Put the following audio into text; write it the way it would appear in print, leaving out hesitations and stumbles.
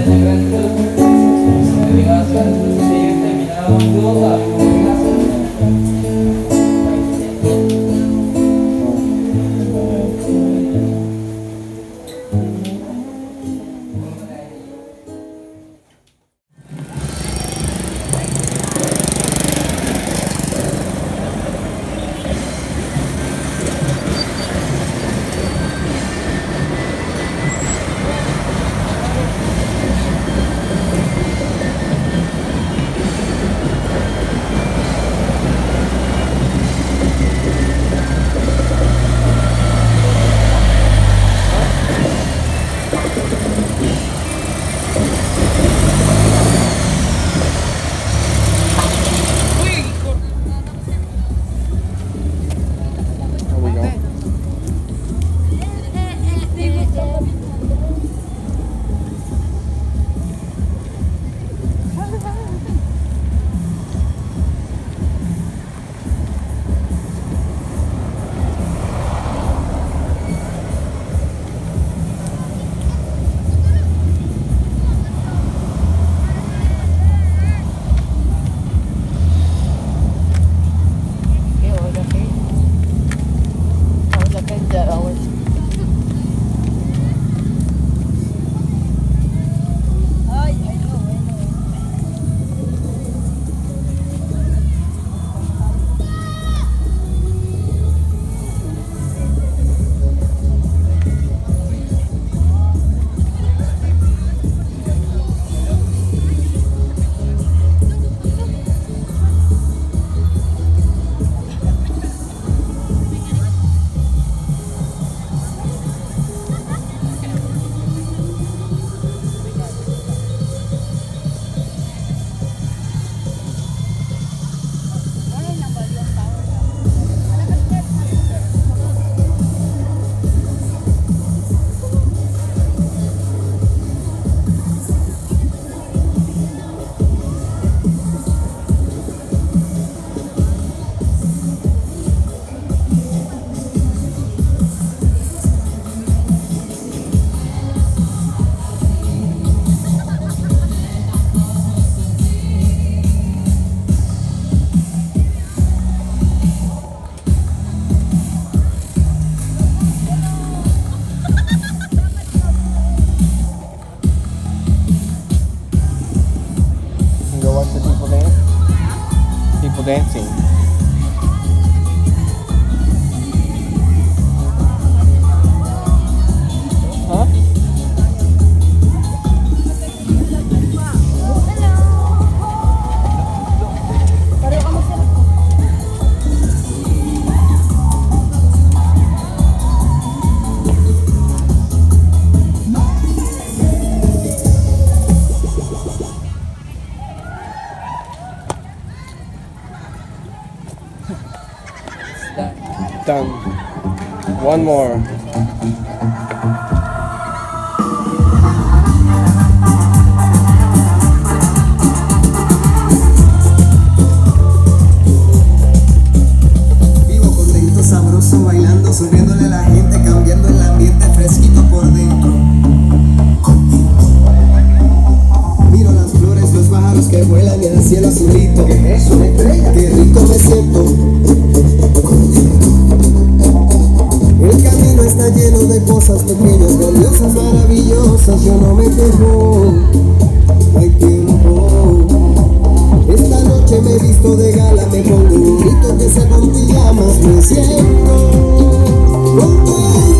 dancing. Huh? Done. One more. Vivo contento, sabroso, bailando, sonriéndole a la gente, cambiando el ambiente fresquito por dentro. Miro las flores, los pájaros que vuelan en el cielo azulito. ¿Qué es eso, una estrella? Qué rico me siento. El camino está lleno de cosas pequeñas, valiosas, maravillosas. Yo no me quejo, hay tiempo. Esta noche me he visto de gala, me pongo bonito que sea con pijamas. Me siento contento.